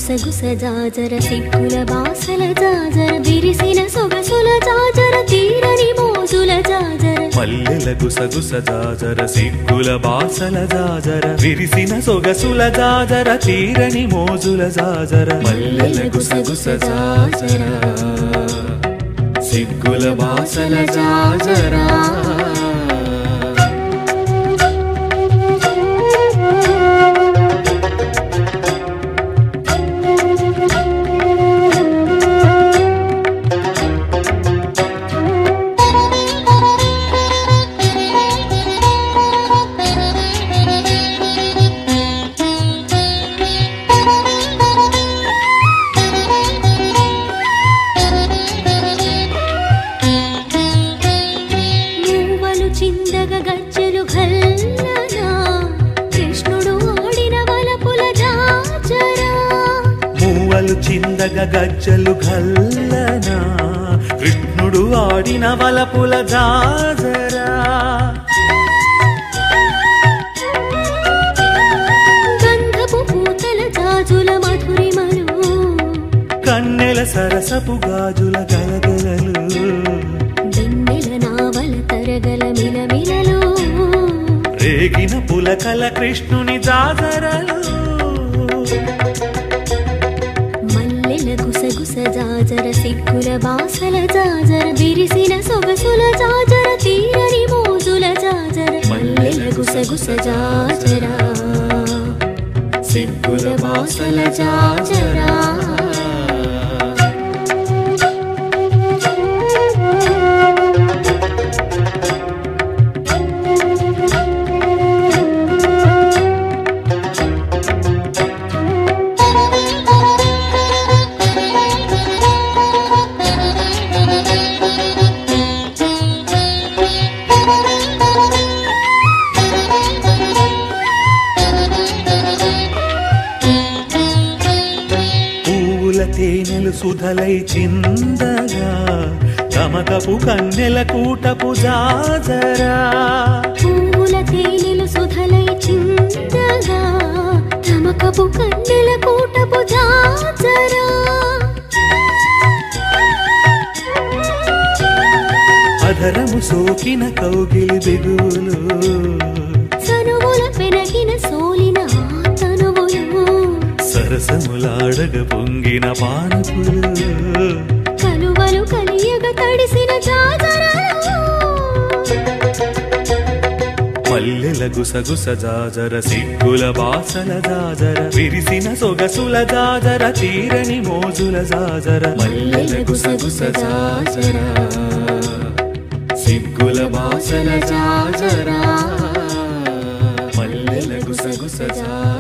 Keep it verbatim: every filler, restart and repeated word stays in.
గుసగుస జాజర సిగ్గుల బాసల జాజర విరిసిన సొగసుల జాజర తీరని మోజుల జాజర మల్లెల గుసగుస జాజర సిగ్గుల బాసల జాజర విరిసిన సొగసుల జాజర తీరని మోజుల జాజర మల్లెల గుసగుస జాజర సిగ్గుల బాసల జాజర చిందగ గజ్జలు ఘల్లనా కృష్ణుడు ఆడిన వలపుల జాజరా గంధపు పూతల జాజుల మధురిమలు కన్నెల సరసపు గాజుల గలగలలు వెన్నెల నావల తరగల మిలమిలలు రేగిన పులకల కృష్ణుని జాజరలు గుసగుస జాజర సిగ్గుల బాసల జాజర విరిసిన సొగసుల జాజర తీరని మోజుల జాజర మల్లెల గుసగుస జాజర సిగ్గుల బాసల జాజర తేనెలు సుధలై చిందగా కమకపు కన్నెల కూటపు జాజరా పూల తేనెలు సుధలై చిందగా కమకపు కన్నెల కూటపు జాజరా అధరము సోకిన కౌగిలి బిగులు సనువుల పెనగిన సోలిన సరసములాడగ పొంగిన పానుపులు కలువలు కలియగ తడిసిన జాజరలు మల్లెల గుసగుస జాజర సిగ్గుల బాసల జాజర విరిసిన సొగసుల జాజర తీరని మోజుల జాజర మల్లెల గుసగుస జాజర సిగ్గుల బాసల జాజర మల్లెల గుసగుస జాజర